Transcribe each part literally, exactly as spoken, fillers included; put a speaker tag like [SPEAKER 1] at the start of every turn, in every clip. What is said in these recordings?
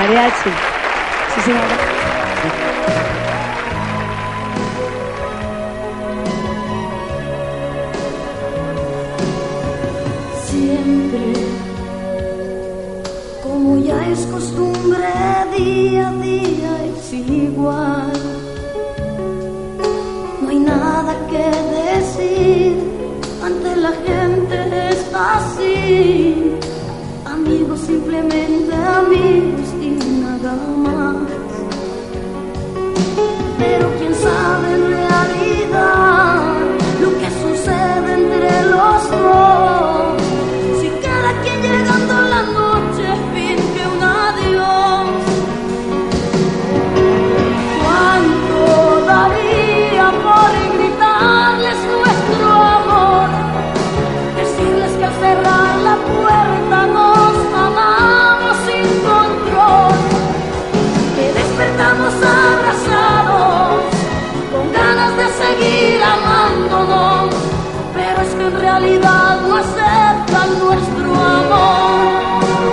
[SPEAKER 1] mariachi. Muchísimas gracias.
[SPEAKER 2] Siempre, como ya es costumbre, día a día es igual. No hay nada que decir, ante la gente es así. Amigos, simplemente amigos y nada más. Pero quién sabe en realidad lo que sucede entre los dos. Si cada quien llegando la noche finge un adiós, ¿cuánto daría por gritarles nuestro amor? Decirles que al cerrar la puerta nos amamos sin control, que despertamos abrazados con ganas de seguir amándonos, pero es que en realidad no aceptan nuestro amor.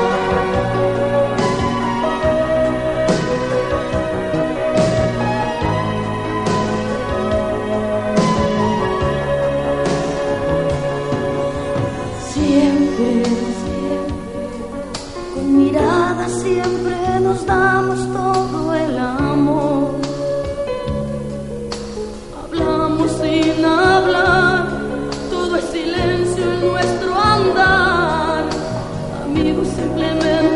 [SPEAKER 2] Siempre, con miradas siempre nos damos todo el amor. Hablamos sin hablar, todo es silencio en nuestro andar. Amigos, simplemente